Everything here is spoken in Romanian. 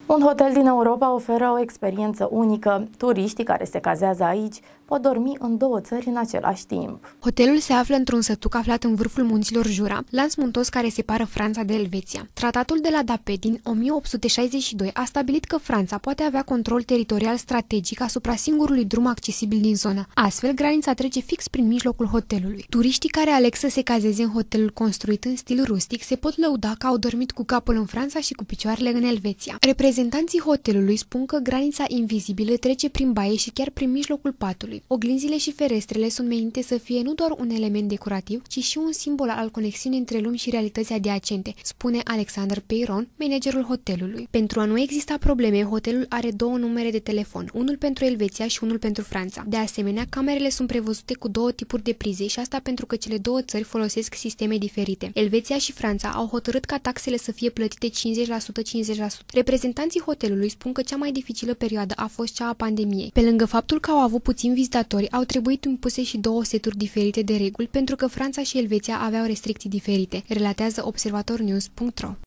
Un hotel din Europa oferă o experiență unică. Turiștii care se cazează aici pot dormi în două țări în același timp. Hotelul se află într-un sătuc aflat în vârful munților Jura, lanț muntos care separă Franța de Elveția. Tratatul de la Dapé din 1862 a stabilit că Franța poate avea control teritorial strategic asupra singurului drum accesibil din zonă. Astfel, granița trece fix prin mijlocul hotelului. Turiștii care aleg să se cazeze în hotelul construit în stil rustic se pot lăuda că au dormit cu capul în Franța și cu picioarele în Elveția. Reprezentanții hotelului spun că granița invizibilă trece prin baie și chiar prin mijlocul patului. Oglinzile și ferestrele sunt menite să fie nu doar un element decorativ, ci și un simbol al conexiunii între lumi și realități adiacente, spune Alexander Peyron, managerul hotelului. Pentru a nu exista probleme, hotelul are două numere de telefon, unul pentru Elveția și unul pentru Franța. De asemenea, camerele sunt prevăzute cu două tipuri de prize și asta pentru că cele două țări folosesc sisteme diferite. Elveția și Franța au hotărât ca taxele să fie plătite 50%-50%. Reprezentanții hotelului spun că cea mai dificilă perioadă a fost cea a pandemiei. Pe lângă faptul că au avut puțini vizitatori, au trebuit impuse și două seturi diferite de reguli pentru că Franța și Elveția aveau restricții diferite, relatează observatornews.ro.